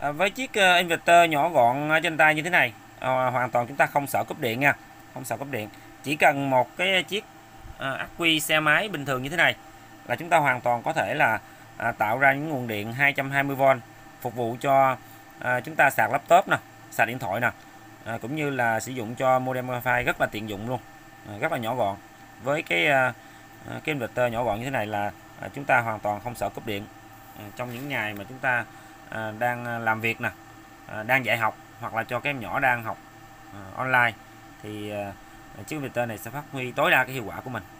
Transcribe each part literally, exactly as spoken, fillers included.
À, với chiếc uh, inverter nhỏ gọn trên tay như thế này, à, hoàn toàn chúng ta không sợ cúp điện nha, không sợ cúp điện. Chỉ cần một cái chiếc à, ắc quy xe máy bình thường như thế này là chúng ta hoàn toàn có thể là à, tạo ra những nguồn điện hai trăm hai mươi vôn phục vụ cho à, chúng ta sạc laptop nè, sạc điện thoại nè, à, cũng như là sử dụng cho modem wifi rất là tiện dụng luôn, à, rất là nhỏ gọn. Với cái à, cái inverter nhỏ gọn như thế này là à, chúng ta hoàn toàn không sợ cúp điện à, trong những ngày mà chúng ta à, đang làm việc nè, à, đang dạy học, hoặc là cho các em nhỏ đang học à, online thì à, chiếc inverter này sẽ phát huy tối đa cái hiệu quả của mình.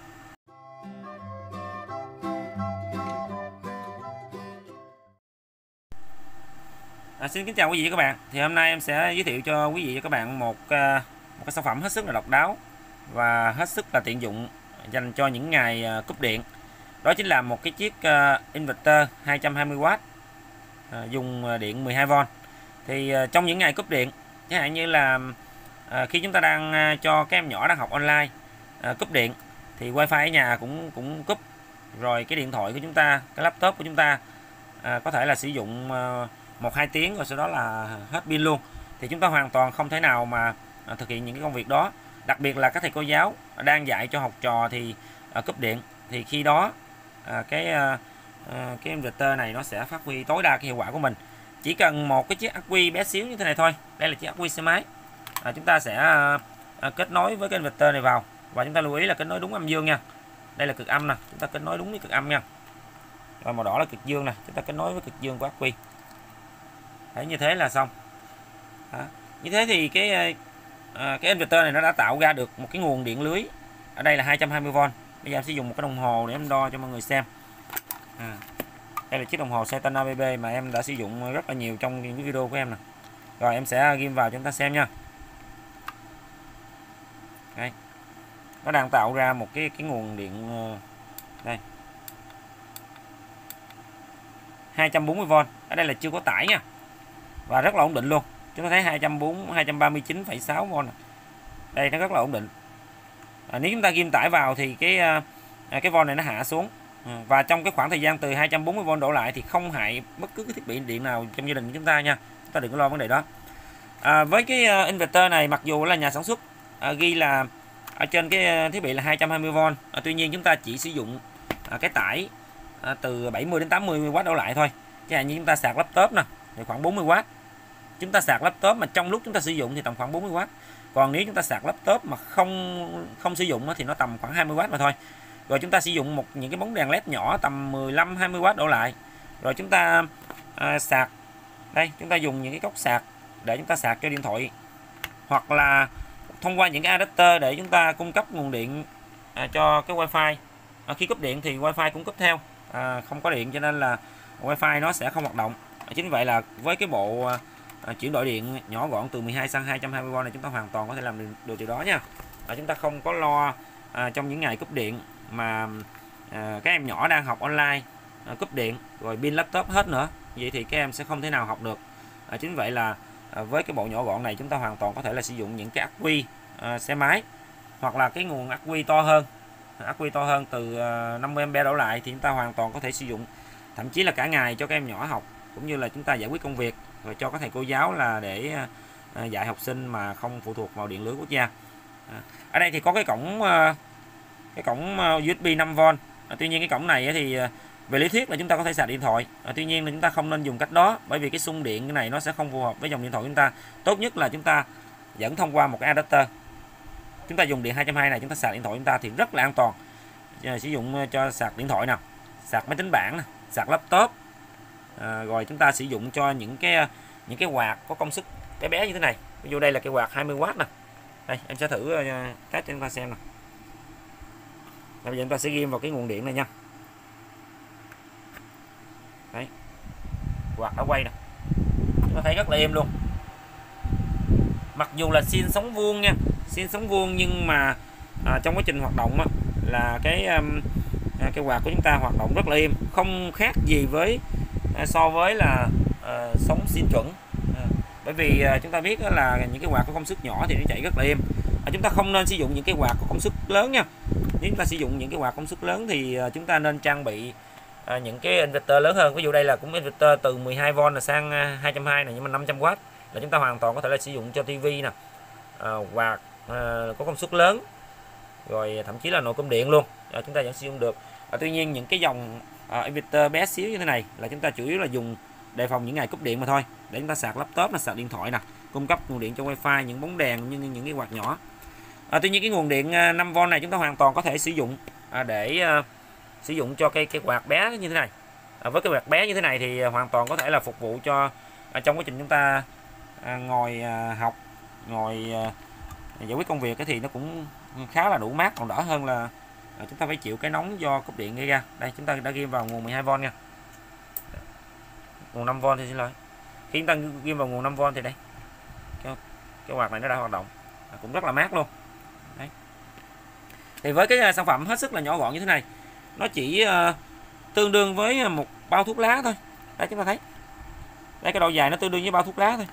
À, xin kính chào quý vị và các bạn. Thì hôm nay em sẽ giới thiệu cho quý vị và các bạn một một cái sản phẩm hết sức là độc đáo và hết sức là tiện dụng dành cho những ngày cúp điện. Đó chính là một cái chiếc inverter hai trăm hai mươi oát dùng điện mười hai vôn. Thì trong những ngày cúp điện, chẳng hạn như là khi chúng ta đang cho các em nhỏ đang học online cúp điện thì wifi ở nhà cũng cũng cúp, rồi cái điện thoại của chúng ta, cái laptop của chúng ta có thể là sử dụng một hai tiếng rồi sau đó là hết pin luôn, thì chúng ta hoàn toàn không thể nào mà thực hiện những cái công việc đó. Đặc biệt là các thầy cô giáo đang dạy cho học trò thì cúp điện, thì khi đó cái cái inverter này nó sẽ phát huy tối đa cái hiệu quả của mình. Chỉ cần một cái chiếc ắc quy bé xíu như thế này thôi, đây là chiếc ắc quy xe máy, à, chúng ta sẽ à, kết nối với cái inverter này vào, và chúng ta lưu ý là kết nối đúng âm dương nha. Đây là cực âm nè, chúng ta kết nối đúng với cực âm nha. Và màu đỏ là cực dương nè, chúng ta kết nối với cực dương của ắc quy. Đấy, như thế là xong. Đó. Như thế thì cái à, cái inverter này nó đã tạo ra được một cái nguồn điện lưới ở đây là hai trăm hai mươi vôn. Bây giờ em sẽ dùng một cái đồng hồ để em đo cho mọi người xem. À, đây là chiếc đồng hồ Saturn a bê bê mà em đã sử dụng rất là nhiều trong những cái video của em nè. Rồi em sẽ ghim vào cho chúng ta xem nha. Đây, nó đang tạo ra một cái cái nguồn điện đây hai trăm bốn mươi vôn. Ở đây là chưa có tải nha, và rất là ổn định luôn. Chúng ta thấy hai trăm bốn mươi, hai trăm ba mươi chín phẩy sáu vôn. Đây nó rất là ổn định. À, nếu chúng ta ghim tải vào thì cái cái vôn này nó hạ xuống. À, và trong cái khoảng thời gian từ hai trăm bốn mươi vôn đổ lại thì không hại bất cứ cái thiết bị điện nào trong gia đình của chúng ta nha. Chúng ta đừng có lo vấn đề đó. À, với cái inverter này, mặc dù là nhà sản xuất à, ghi là ở trên cái thiết bị là hai trăm hai mươi vôn, à, tuy nhiên chúng ta chỉ sử dụng à, cái tải à, từ bảy mươi đến tám mươi oát đổ lại thôi. Chẳng hạn như chúng ta sạc laptop nè thì khoảng bốn mươi oát. Chúng ta sạc laptop mà trong lúc chúng ta sử dụng thì tầm khoảng bốn mươi oát. Còn nếu chúng ta sạc laptop mà không không sử dụng thì nó tầm khoảng hai mươi oát mà thôi. Rồi chúng ta sử dụng một những cái bóng đèn led nhỏ tầm mười lăm hai mươi oát đổ lại. Rồi chúng ta à, sạc. Đây, chúng ta dùng những cái cốc sạc để chúng ta sạc cho điện thoại, hoặc là thông qua những cái adapter để chúng ta cung cấp nguồn điện à, cho cái wifi. À, khi cúp điện thì wifi cũng cúp theo, à, không có điện cho nên là wifi nó sẽ không hoạt động. À, chính vậy là với cái bộ à, chuyển đổi điện nhỏ gọn từ mười hai sang hai trăm hai mươi vôn này, chúng ta hoàn toàn có thể làm được điều đó nha. À, chúng ta không có lo à, trong những ngày cúp điện mà à, các em nhỏ đang học online à, cúp điện rồi pin laptop hết nữa, vậy thì các em sẽ không thể nào học được. À, chính vậy là à, với cái bộ nhỏ gọn này chúng ta hoàn toàn có thể là sử dụng những cái ắc quy à, xe máy, hoặc là cái nguồn ắc quy to hơn, ắc quy to hơn từ à, năm mươi am pe đổ lại, thì chúng ta hoàn toàn có thể sử dụng thậm chí là cả ngày cho các em nhỏ học, cũng như là chúng ta giải quyết công việc, rồi cho các thầy cô giáo là để à, dạy học sinh mà không phụ thuộc vào điện lưới quốc gia. À, ở đây thì có cái cổng à, cái cổng u ét bê năm vôn. À, tuy nhiên cái cổng này thì về lý thuyết là chúng ta có thể sạc điện thoại, à, tuy nhiên là chúng ta không nên dùng cách đó, bởi vì cái xung điện cái này nó sẽ không phù hợp với dòng điện thoại của chúng ta. Tốt nhất là chúng ta dẫn thông qua một cái adapter. Chúng ta dùng điện hai trăm hai mươi này, chúng ta sạc điện thoại chúng ta thì rất là an toàn. À, sử dụng cho sạc điện thoại nào, sạc máy tính bảng, sạc laptop, à, rồi chúng ta sử dụng cho những cái những cái quạt có công suất bé bé như thế này. Ví dụ đây là cái quạt hai mươi oát nè. Đây em sẽ thử test cho chúng ta xem nè. Bây giờ chúng ta sẽ ghim vào cái nguồn điện này nha. Đấy, quạt đã quay nè, chúng ta thấy rất là êm luôn. Mặc dù là xin sóng vuông nha, xin sóng vuông nhưng mà à, trong quá trình hoạt động á, là cái um, cái quạt của chúng ta hoạt động rất là êm, không khác gì với à, so với là à, sóng xin chuẩn. À, bởi vì à, chúng ta biết là những cái quạt có công suất nhỏ thì nó chạy rất là êm. À, chúng ta không nên sử dụng những cái quạt có công suất lớn nha. Nếu chúng ta sử dụng những cái quạt công suất lớn thì à, chúng ta nên trang bị à, những cái inverter lớn hơn. Ví dụ đây là cũng inverter từ mười hai vôn là sang hai trăm hai mươi này, nhưng mà năm trăm oát là chúng ta hoàn toàn có thể là sử dụng cho tivi nè, à, quạt à, có công suất lớn, rồi thậm chí là nồi cơm điện luôn, à, chúng ta vẫn sử dụng được. À, tuy nhiên những cái dòng à, inverter bé xíu như thế này là chúng ta chủ yếu là dùng đề phòng những ngày cúp điện mà thôi, để chúng ta sạc laptop, là sạc điện thoại nè, cung cấp nguồn điện cho wifi, những bóng đèn, như những cái quạt nhỏ. À, tuy nhiên cái nguồn điện năm vôn này chúng ta hoàn toàn có thể sử dụng à, để à, sử dụng cho cây cái quạt bé như thế này. À, với cái quạt bé như thế này thì hoàn toàn có thể là phục vụ cho à, trong quá trình chúng ta à, ngồi à, học, ngồi à, giải quyết công việc thì nó cũng khá là đủ mát, còn đỡ hơn là à, chúng ta phải chịu cái nóng do cúp điện gây ra. Đây chúng ta đã ghim vào nguồn mười hai vôn nha, nguồn năm vôn thì xin lỗi, khi chúng ta ghim vào nguồn năm vôn thì đây cái, cái quạt này nó đã hoạt động, à, cũng rất là mát luôn. Đấy. Thì với cái sản phẩm hết sức là nhỏ gọn như thế này, nó chỉ uh, tương đương với một bao thuốc lá thôi. Đây chúng ta thấy, đây cái độ dài nó tương đương với bao thuốc lá thôi,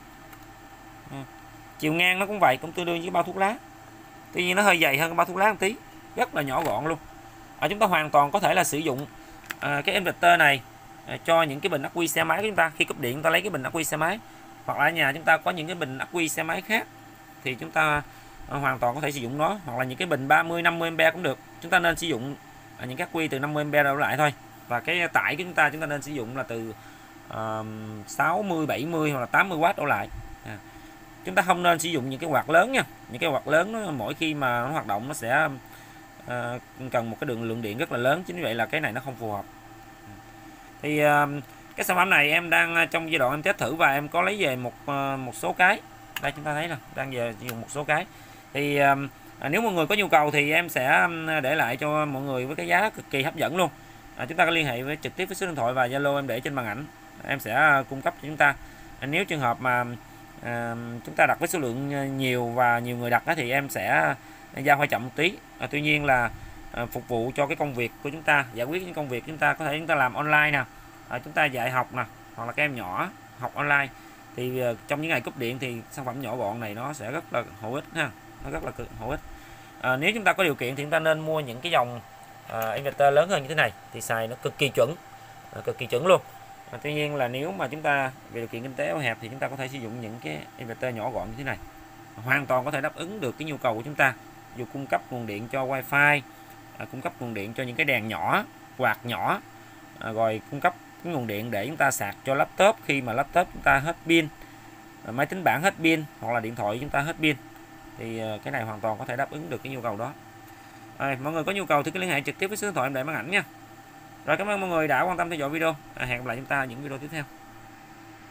à, chiều ngang nó cũng vậy, cũng tương đương với bao thuốc lá, tuy nhiên nó hơi dày hơn cái bao thuốc lá một tí, rất là nhỏ gọn luôn. À, chúng ta hoàn toàn có thể là sử dụng à, cái inverter này à, cho những cái bình ắc quy xe máy của chúng ta. Khi cúp điện chúng ta lấy cái bình ắc quy xe máy, hoặc là ở nhà chúng ta có những cái bình ắc quy xe máy khác thì chúng ta à, hoàn toàn có thể sử dụng nó, hoặc là những cái bình ba mươi năm mươi am cũng được. Chúng ta nên sử dụng à, những cái ắc quy từ năm mươi am đổ lại thôi, và cái tải của chúng ta chúng ta nên sử dụng là từ uh, sáu mươi bảy mươi hoặc là tám mươi oát đổ lại. À, chúng ta không nên sử dụng những cái quạt lớn nha. Những cái quạt lớn nó, mỗi khi mà nó hoạt động nó sẽ uh, cần một cái đường lượng điện rất là lớn, chính vì vậy là cái này nó không phù hợp. Thì uh, cái sản phẩm này em đang trong giai đoạn em test thử, và em có lấy về một uh, một số cái. Đây chúng ta thấy là đang về dùng một số cái. Thì uh, à, nếu mọi người có nhu cầu thì em sẽ để lại cho mọi người với cái giá cực kỳ hấp dẫn luôn. À, chúng ta có liên hệ với trực tiếp với số điện thoại và Zalo em để trên màn ảnh, em sẽ cung cấp cho chúng ta. À, nếu trường hợp mà à, chúng ta đặt với số lượng nhiều và nhiều người đặt đó, thì em sẽ giao hơi chậm một tí. À, tuy nhiên là à, phục vụ cho cái công việc của chúng ta, giải quyết những công việc chúng ta có thể chúng ta làm online nè, à, chúng ta dạy học nè, hoặc là các em nhỏ học online, thì à, trong những ngày cúp điện thì sản phẩm nhỏ gọn này nó sẽ rất là hữu ích ha, nó rất là cực hữu ích. À, nếu chúng ta có điều kiện thì chúng ta nên mua những cái dòng à, inverter lớn hơn như thế này thì xài nó cực kỳ chuẩn, à, cực kỳ chuẩn luôn. À, tuy nhiên là nếu mà chúng ta về điều kiện kinh tế eo hẹp thì chúng ta có thể sử dụng những cái inverter nhỏ gọn như thế này, hoàn toàn có thể đáp ứng được cái nhu cầu của chúng ta, dù cung cấp nguồn điện cho wifi, à, cung cấp nguồn điện cho những cái đèn nhỏ, quạt nhỏ, à, rồi cung cấp cái nguồn điện để chúng ta sạc cho laptop khi mà laptop chúng ta hết pin, à, máy tính bảng hết pin, hoặc là điện thoại chúng ta hết pin, thì à, cái này hoàn toàn có thể đáp ứng được cái nhu cầu đó. À, mọi người có nhu cầu thì cứ liên hệ trực tiếp với số điện thoại em để màn ảnh nha. Rồi, cảm ơn mọi người đã quan tâm theo dõi video. À, hẹn gặp lại chúng ta ở những video tiếp theo.